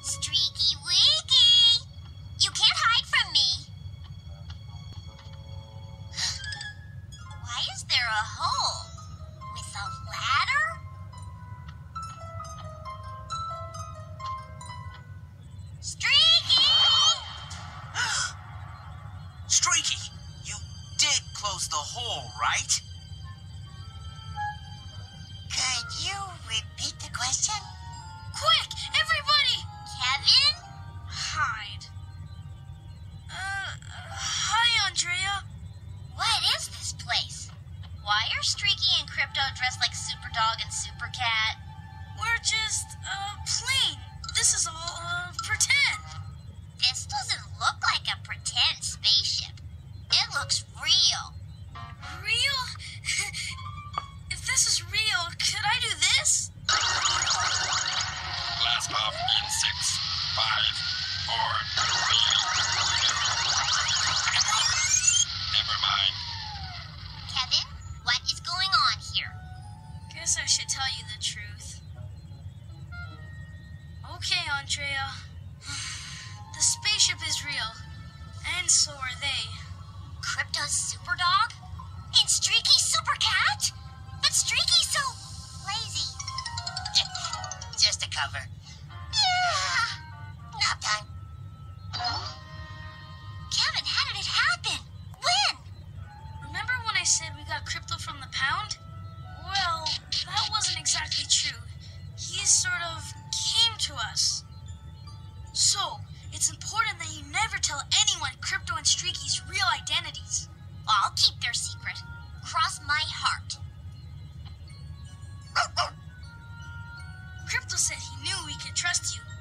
Streaky Weaky! You can't hide from me! Why is there a hole? With a ladder? Streaky! Streaky, you did close the hole, right? Could you repeat the question? Quick, everybody! Kevin? Hide. Hi, Andrea. What is this place? Why are Streaky and Krypto dressed like Superdog and Supercat? We're just, playing. This is all, pretend. This doesn't look like a pretend spaceship. It looks real. Real? If this is real, could I do this? Blast off in 6, 5, 4, 3, 2. Never mind. Kevin, what is going on here? Guess I should tell you the truth. Okay, Andrea. The spaceship is real. And so are they. Krypto's Superdog? And Streaky's Supercat? But Streaky's so lazy. Just a cover. Yeah. Nap time. Kevin, how did it happen? When? Remember when I said we got Krypto from the pound? Well, that wasn't exactly true. He sort of came to us. So, it's important that you never tell anyone Krypto and Streaky's real identities. I'll keep their secret. Cross my heart. Krypto said he knew we could trust you.